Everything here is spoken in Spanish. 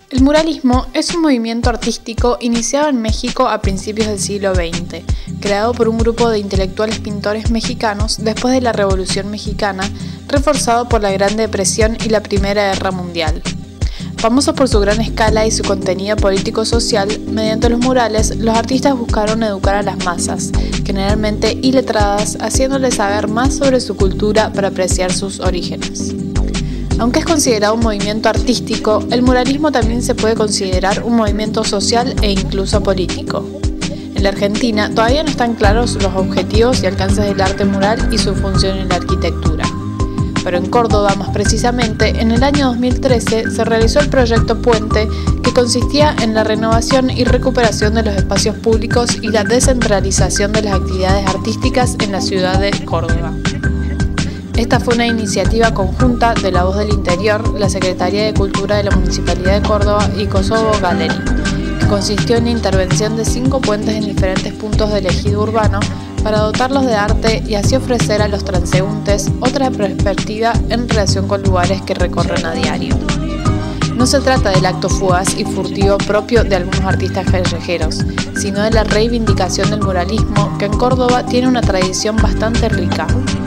El muralismo es un movimiento artístico iniciado en México a principios del siglo XX, creado por un grupo de intelectuales pintores mexicanos después de la Revolución Mexicana, reforzado por la Gran Depresión y la Primera Guerra Mundial. Famosos por su gran escala y su contenido político-social, mediante los murales, los artistas buscaron educar a las masas, generalmente iletradas, haciéndoles saber más sobre su cultura para apreciar sus orígenes. Aunque es considerado un movimiento artístico, el muralismo también se puede considerar un movimiento social e incluso político. En la Argentina todavía no están claros los objetivos y alcances del arte mural y su función en la arquitectura. Pero en Córdoba, más precisamente, en el año 2013 se realizó el proyecto Puente, que consistía en la renovación y recuperación de los espacios públicos y la descentralización de las actividades artísticas en la ciudad de Córdoba. Esta fue una iniciativa conjunta de La Voz del Interior, la Secretaría de Cultura de la Municipalidad de Córdoba y Kosovo Gallery, que consistió en la intervención de 5 puentes en diferentes puntos del ejido urbano para dotarlos de arte y así ofrecer a los transeúntes otra perspectiva en relación con lugares que recorren a diario. No se trata del acto fugaz y furtivo propio de algunos artistas callejeros, sino de la reivindicación del muralismo que en Córdoba tiene una tradición bastante rica.